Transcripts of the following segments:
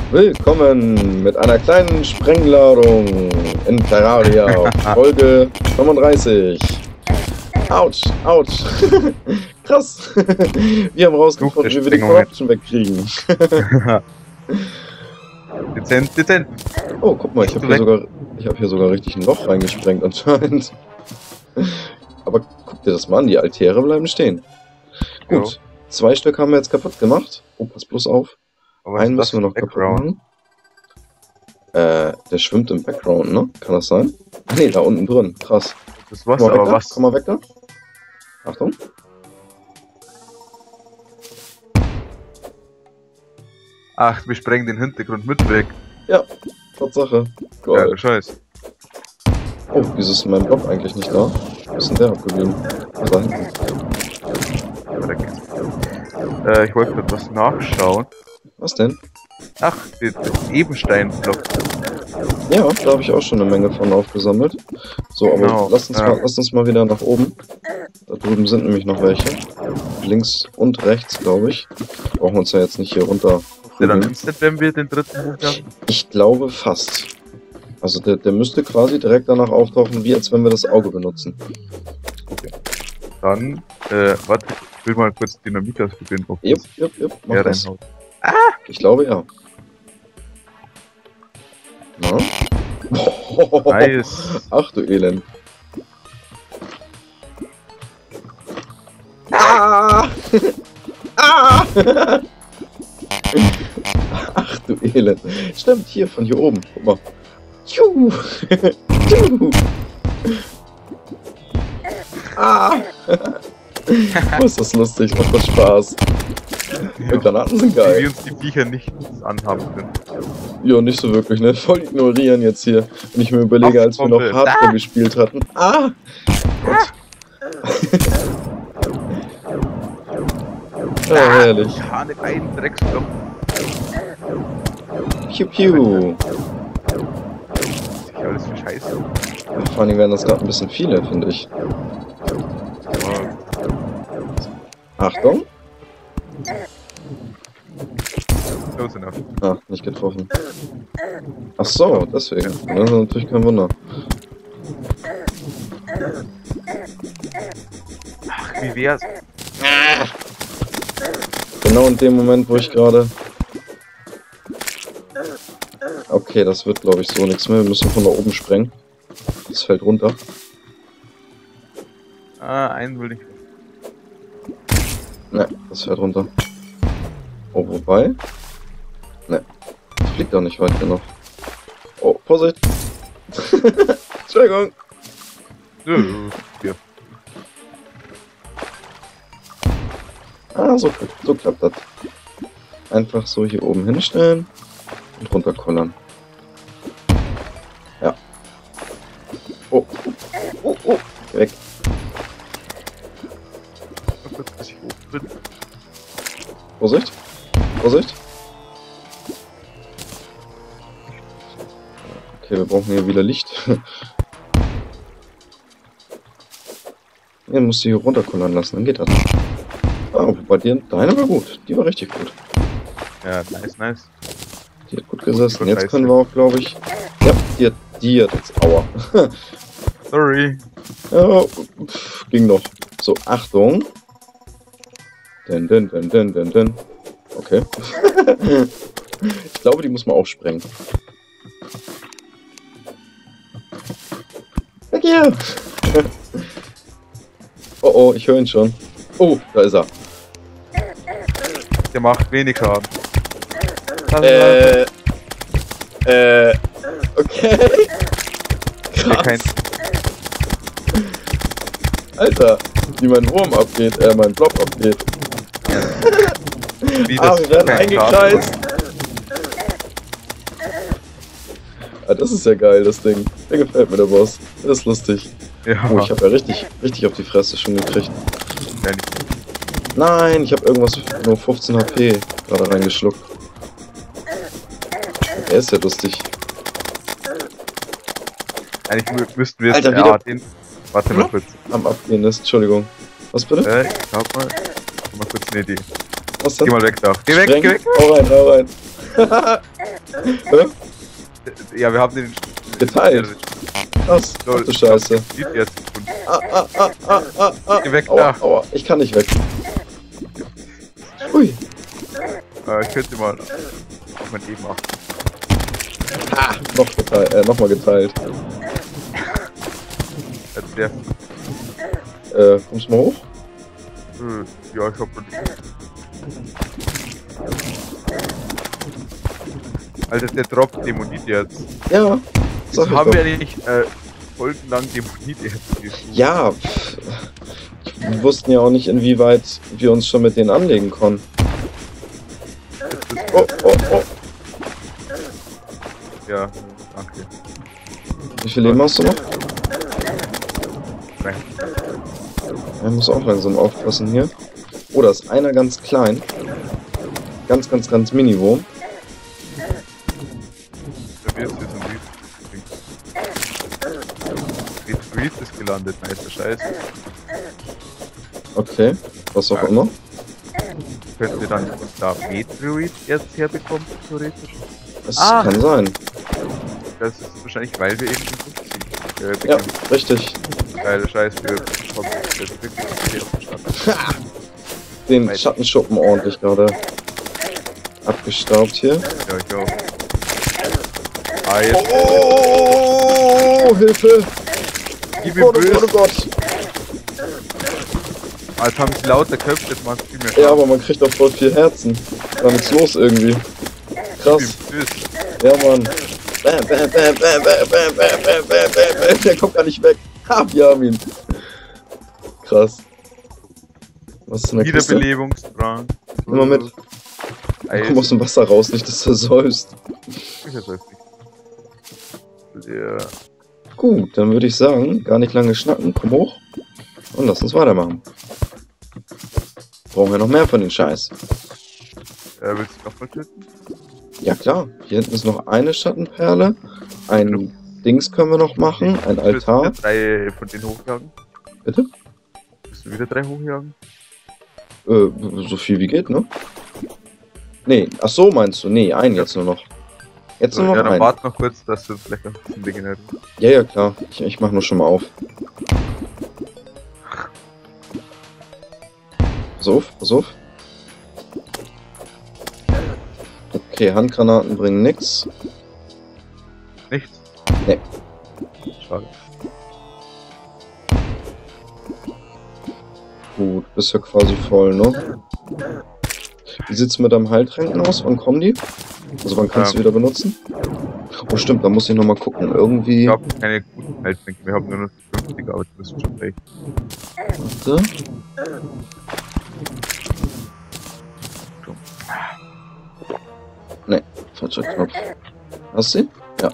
Willkommen mit einer kleinen Sprengladung in Terraria, Folge 35. Autsch, autsch. Krass. Wir haben rausgefunden, wie wir die Corruption wegkriegen. Dezent, dezent. Oh, guck mal, ich habe hier sogar richtig ein Loch reingesprengt anscheinend. Aber guck dir das mal an, die Altäre bleiben stehen. Gut, Jo. 2 Stück haben wir jetzt kaputt gemacht. Oh, pass bloß auf. Aber Einen müssen wir noch kaputt machen. Der schwimmt im Background, ne? Kann das sein? Ne, da unten drin. Krass. Das war's, Komm mal weg aber da. was? Komm mal weg da. Achtung. Ach, wir sprengen den Hintergrund mit weg. Ja, Tatsache. Ja, Geil. du Scheiß. Oh, wieso ist mein Blob eigentlich nicht da? Wo ist denn der abgeblieben? Da hinten. Ich wollte gerade was nachschauen. Was denn? Ach, den Ebensteinblock. Ja, da habe ich auch schon eine Menge von aufgesammelt. So, aber Genau, lasst uns mal wieder nach oben. Da drüben sind nämlich noch welche. Links und rechts, glaube ich. Brauchen wir uns ja jetzt nicht hier runter. Der dann instant, wenn wir den dritten hochjagen? Ich glaube fast. Also der müsste quasi direkt danach auftauchen, wie als wenn wir das Auge benutzen. Dann, warte, ich will mal kurz Dynamit ausprobieren. Ob Jupp, mach ja, das. reinhaut. Ich glaube ja. Na? Nice. Ach du Elend. Ah! Ah! Ach du Elend. Stimmt, hier von hier oben. Guck mal. Tschu! Tschu! Ah! Oh, ist das lustig, macht das Spaß. Ja, Granaten sind Wie wir geil. uns die Viecher nicht anhaben können. Ja, nicht so wirklich, ne? Voll ignorieren jetzt hier. Wenn ich mir überlege, Ach, als wir noch Bombe. Hardcore gespielt hatten. Ah! Gott. Ja, herrlich. Ja, nicht einen Drecksblock. Piu piu. Was ist hier alles für Scheiße? Vor allem werden das gerade ein bisschen viele, finde ich. Achtung. Close enough. Ah, nicht getroffen. Ach so, deswegen. Das ist natürlich kein Wunder. Ach, wie wär's? Genau in dem Moment, wo ich gerade... Okay, das wird, glaube ich, so nichts mehr. Wir müssen von da oben sprengen. Das fällt runter. Ah, einen will ich. Ne, das fällt runter. Oh, wobei? Ne, das fliegt auch nicht weit genug. Oh, Vorsicht! Entschuldigung! Ja. Ah, so klappt das. Einfach so hier oben hinstellen und runterkollern. Ja. Oh, weg. Nur kurz, bis ich hoch bin. Vorsicht! Vorsicht! Okay, wir brauchen hier wieder Licht. Den musst du hier runterkollern lassen, dann geht das. Ah, bei dir, deine war gut. Die war richtig gut. Ja, nice. Die hat gut gesessen. Gut, Jetzt können wir auch, glaube ich... Ja, die hat jetzt... Aua. Sorry. Ja, ging noch. So, Achtung. Den. Okay. Ich glaube, die muss man auch sprengen. Weg hier! Oh oh, ich höre ihn schon. Oh, da ist er. Der macht wenig Schaden. Okay. Der kein... Krass. Alter, wie mein Wurm abgeht, mein Blob abgeht. Wie Wir werden kein eingekreist. Ah, das ist ja geil, das Ding. Der gefällt mir, der Boss. Das ist lustig. Ja, Oh, ich habe ja richtig auf die Fresse schon gekriegt. ja, nicht. Nein, ich habe irgendwas nur 15 HP gerade reingeschluckt. Er ist ja lustig. Eigentlich müssten wir jetzt Alter, wieder- den... Warte mal kurz. Am Abgehen ist, Entschuldigung. Was bitte? Ich hab mal eine Idee. Was denn? Geh mal weg da. Geh weg, Spreng. geh weg. Hau rein. Hä? Ja, wir haben den Geteilt. Krass. Ach du Scheiße. Sieht jetzt gefunden. Geh weg aua, da. aua. Ich kann nicht weg. Ui. Ich könnte mal auf mein Leben achten. Nochmal geteilt. Jetzt der. Kommst du mal hoch? Ja, ich hab. Alter, der droppt Dämonit jetzt. Ja. So haben wir nicht folgenlang Dämonit jetzt gesucht. Ja. Wir wussten ja auch nicht, inwieweit wir uns schon mit denen anlegen konnten. Oh. Ja, danke. Wie viel Leben hast du noch? Nein. Er muss auch langsam aufpassen hier. Oh, da ist einer ganz klein. Ganz Mini-Wurm. Da wirst du jetzt ein Retreat ist gelandet, nice Scheiße. Okay, was auch immer. Könnten wir dann da Meteorit jetzt herbekommen, theoretisch? Das kann sein. Das ist wahrscheinlich, weil wir eben den Ja, richtig. Geile Scheiße, wir kommen jetzt wirklich auf den Stadt. Den Schattenschuppen ordentlich gerade abgestaubt hier. Ja, ich auch. Ah, jetzt. Oh, Hilfe! Oh Gott! Als haben sie lauter Köpfe, jetzt machen sie viel mehr. Ja, aber man kriegt auch voll viel Herzen. Da nichts los irgendwie. Krass. Ja, Mann. Bam. Der kommt gar nicht weg. Ha, wir haben ihn. Krass. Was ist denn der Kiste? Wiederbelebungsdrang. Immer mit. Komm aus dem Wasser raus, nicht dass du säufst. Ich weiß nicht. Ja. Gut, dann würde ich sagen, gar nicht lange schnacken. Komm hoch. Und lass uns weitermachen. Brauchen wir noch mehr von den Scheiß. Willst du noch mal töten? Ja klar, hier hinten ist noch eine Schattenperle. Ein Dings können wir noch machen, ein Altar. Willst du wieder 3 von denen hochjagen? Bitte? Willst du wieder 3 hochjagen? So viel wie geht, ne? Nee, ach so meinst du? Nee, einen jetzt nur noch. Jetzt So, nur noch ja, dann einen. warte noch kurz, dass du vielleicht noch ein bisschen regenerieren. Ja, klar. Ich mach nur schon mal auf. Pass auf. Okay, Handgranaten bringen nix. Nichts? Nee. Schade. Gut, bist ja quasi voll, ne? Wie sieht's mit deinem Heiltränken aus? Wann kommen die? Also wann kannst du wieder benutzen? Oh stimmt, da muss ich nochmal gucken. Irgendwie... Ich habe keine guten Heiltränke, wir haben nur noch 50, aber das ist schon recht. Warte. Ne, falscher Knopf. Hast du ihn? Ja.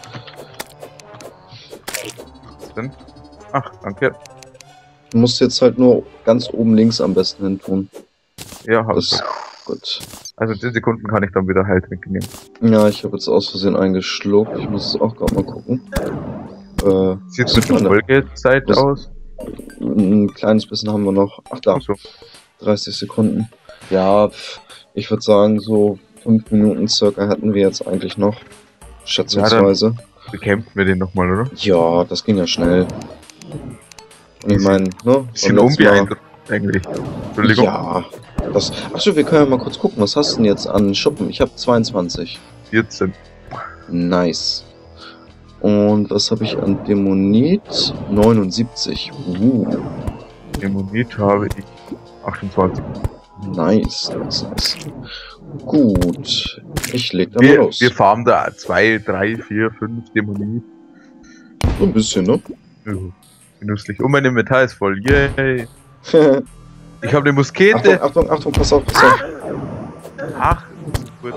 Was denn? Ach, danke. Du musst jetzt halt nur ganz oben links am besten hin tun. Ja, hab ich. Das, gut. Also in 10 Sekunden kann ich dann wieder Heiltränke nehmen. Ja, ich habe jetzt aus Versehen eingeschluckt. Ich muss es auch gerade mal gucken. Sieht so die Folgezeit aus? Ein kleines bisschen haben wir noch. Ach da, So. 30 Sekunden. Ja, ich würde sagen, so 5 Minuten circa hätten wir jetzt eigentlich noch. Schätzungsweise. Bekämpfen wir den nochmal, oder? Ja, das ging ja schnell. Und ich meine, ne? Bisschen unbeeindruckend eigentlich. Entschuldigung. Ja, das. Achso, wir können ja mal kurz gucken. Was hast du denn jetzt an Schuppen? Ich habe 22. 14. Nice. Und was habe ich an Dämonit? 79. Dämonit habe ich 28. Nice. Gut. Ich leg da mal los. Wir farmen da 2, 3, 4, 5 Dämonit. So ein bisschen, ne? Genüsslich. Und mein Inventar ist voll. Yay. Ich habe eine Muskete. Achtung, pass auf. Ach, gut.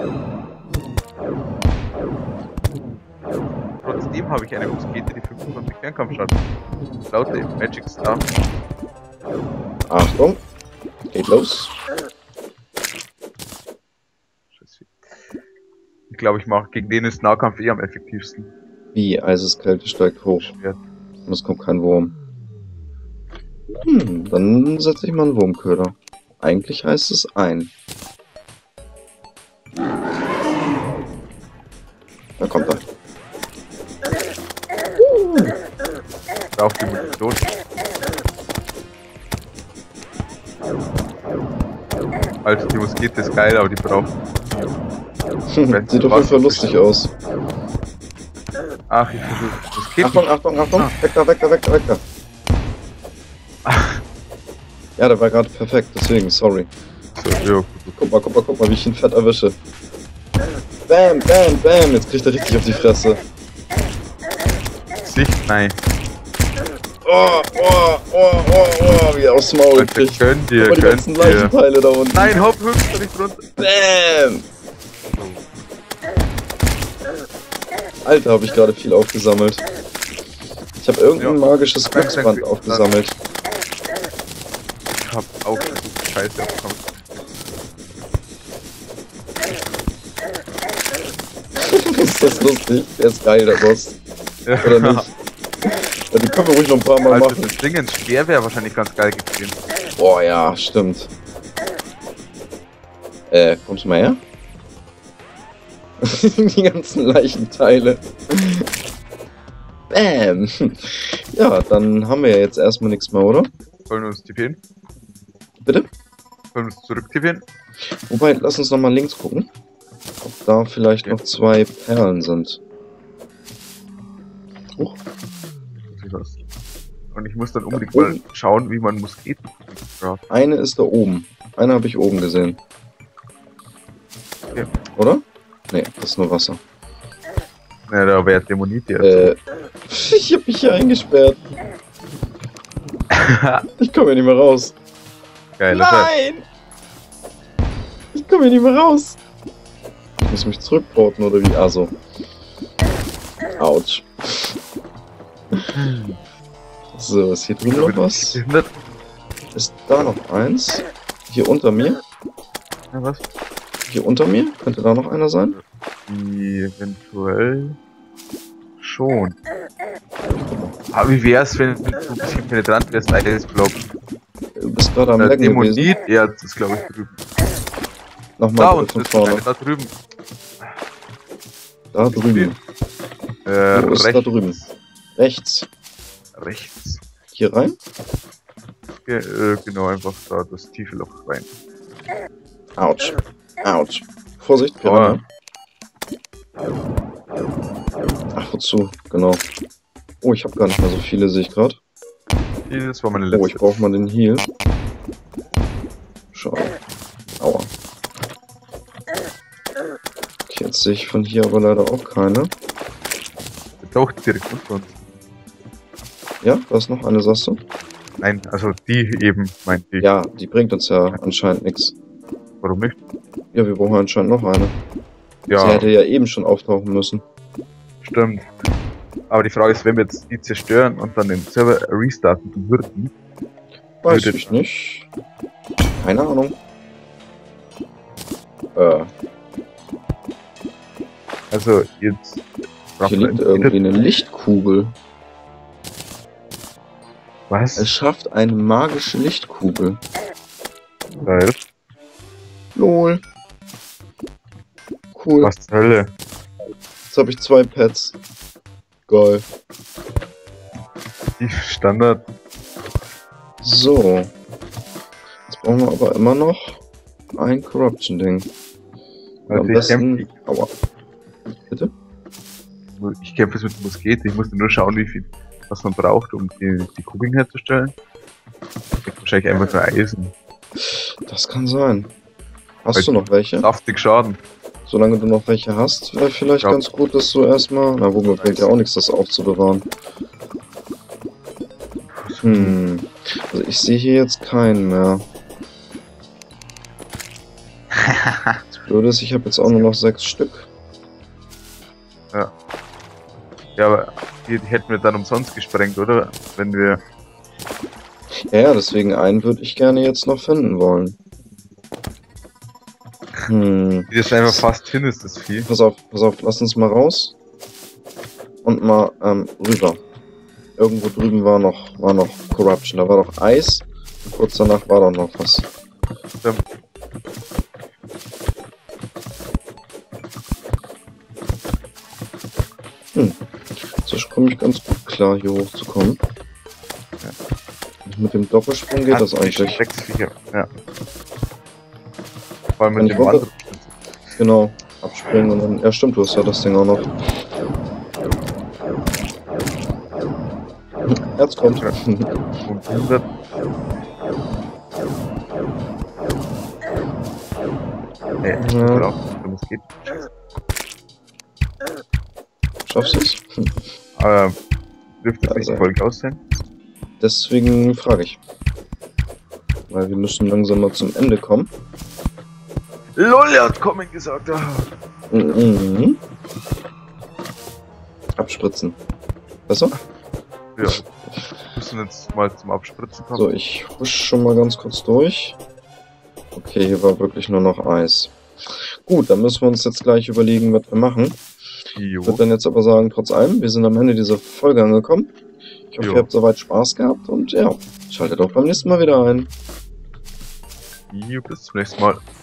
Trotzdem habe ich eine Muskete, die 25 Fernkampfschaden. Laut dem Magic Star. Achtung. Geht los. Ich glaube, gegen den ist Nahkampf am effektivsten. Wie? Eiseskälte steigt hoch. Schwert. Und es kommt kein Wurm. Dann setze ich mal einen Wurmköder. Eigentlich heißt es ein. Da kommt er. Auf die Munition. Also die Muskete ist geil, aber die braucht... Sieht auf jeden Fall lustig aus. Ach, ich versuche Musketen. Achtung, Achtung, Achtung! Ah. Weg da, weg da, weg da, weg da! Ja, der war gerade perfekt, deswegen, sorry. So, jo. Guck mal, wie ich ihn fett erwische. Bam, bam, bam! Jetzt kriegt er richtig auf die Fresse. Sicht, nein. Oh, wie er aufs Maul kriegt. Könnt ihr, Guck mal, die ganzen könnt ihr. Leichenteile da unten. Nein, hopp, hüpft doch nicht runter. Bam! Alter, habe ich gerade viel aufgesammelt. Ich habe irgendein magisches Glücksband aufgesammelt. Ich hab auch so Scheiße abgekommen. Ist das lustig? Der ist geil, der Boss. Ja. Oder nicht? Ja, die können wir ruhig noch ein paar Mal Also machen. das Ding ins Speer wäre wahrscheinlich ganz geil gewesen. Boah, ja, stimmt. Kommst du mal her? Die ganzen Leichenteile. Bam! Ja, dann haben wir ja jetzt erstmal nichts mehr, oder? Wollen wir uns tippen? Bitte? Wollen wir uns zurücktippen? Wobei, lass uns nochmal links gucken. Ob da vielleicht noch 2 Perlen sind. Huch. Und ich muss dann unbedingt mal schauen, wie man Musketen braucht. Eine ist da oben. Eine habe ich oben gesehen. Okay. Oder? Nee, das ist nur Wasser. Ja, da wäre Dämonit jetzt. Ich hab mich hier eingesperrt. Ich komme hier nicht mehr raus. Geil, Nein! Ich komme hier nicht mehr raus. Ich muss mich zurückporten, oder wie? Also. Autsch. So, ist hier drüben noch was? Ist da noch eins? Hier unter mir? Ja, was? Hier unter mir? Könnte da noch einer sein? Eventuell schon. Aber wie wär's, wenn du ein bisschen penetrant wärst, Eisblock? Du bist gerade am Der Lecken gewesen. Dämonit-Erz ist, glaube ich, drüben. Da Nochmal bitte und von das vorne. eine, da drüben. Da drüben. Wo ist Rechts. da drüben? Rechts. Rechts. Hier rein? Genau, einfach da das tiefe Loch rein. Autsch. Autsch. Vorsicht, Piranha. Ach, wozu? Genau. Oh, ich habe gar nicht mehr so viele, sehe ich gerade. Das war meine Oh, ich letzte. brauche mal den Heal. Schade. Aua. Okay, jetzt sehe ich von hier aber leider auch keine. Der taucht direkt unter uns. Ja, da ist noch eine, sagst du? Nein, also die eben, meint die. Ja, die bringt uns ja anscheinend nichts. Warum nicht? Ja, wir brauchen anscheinend noch eine. Ja, Sie hätte ja eben schon auftauchen müssen. stimmt. Aber die Frage ist, wenn wir jetzt die zerstören und dann den Server restarten würden, Weiß Würde- ich nicht. Keine Ahnung. also jetzt Hier liegt irgendwie eine Lichtkugel. Was? Es schafft eine magische Lichtkugel. Geil. Lol. Cool. Was zur Hölle? Jetzt habe ich 2 Pets. Geil. Die Standard. So. Jetzt brauchen wir aber immer noch ein Corruption-Ding. Am Also besten... Aua. Bitte? ich kämpfe jetzt mit der Muskete. Ich musste nur schauen, wie viel was man braucht, um die Kugeln herzustellen. Ich krieg wahrscheinlich einfach nur Eisen. Das kann sein. Hast Weil- du noch welche? Saftig Schaden. Solange du noch welche hast, wäre vielleicht Ja. ganz gut, dass du erstmal... Na, wobei bringt ja auch nichts, das aufzubewahren. Also ich sehe hier jetzt keinen mehr. Das Blöde ist, ich habe jetzt auch nur noch 6 Stück. Ja, aber die hätten wir dann umsonst gesprengt, oder? Wenn wir... Ja, deswegen einen würde ich gerne jetzt noch finden wollen. Wie das einfach fast findest, das Vieh. Pass auf, lass uns mal raus. Und mal rüber. Irgendwo drüben war noch Corruption. Da war noch Eis. Und kurz danach war da noch was. Stimmt. So komme ich ganz gut klar, hier hochzukommen. Mit dem Doppelsprung geht das eigentlich. 6, 4, ja. Vor allem Kann mit ich dem runter? anderen. Genau, abspringen und dann. Ja, stimmt, du hast ja das Ding auch noch. Jetzt kommt. Und 100. Ja. Wenn es geht. Schaffst du es? Aber dürfte es Also. nicht voll aus sein? Deswegen frage ich. Weil wir müssen langsam mal zum Ende kommen. LOL, er hat kommen gesagt. Ah. Mhm. Abspritzen. Besser? Ja. Wir müssen jetzt mal zum Abspritzen kommen. So, ich husch schon mal ganz kurz durch. Okay, hier war wirklich nur noch Eis. Gut, dann müssen wir uns jetzt gleich überlegen, was wir machen. Jo. Ich würde dann jetzt aber sagen, trotz allem, wir sind am Ende dieser Folge angekommen. Ich hoffe, Jo. ihr habt soweit Spaß gehabt und ja, schaltet auch beim nächsten Mal wieder ein. Jo, bis zum nächsten Mal.